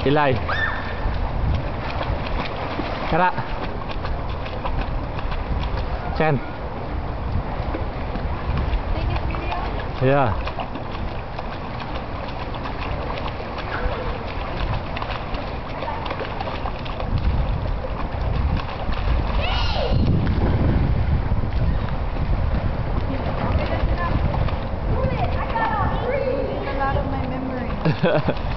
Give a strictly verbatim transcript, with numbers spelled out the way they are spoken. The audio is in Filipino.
Eli. Kara. Chen. Take a video? Yeah. A lot of my memories.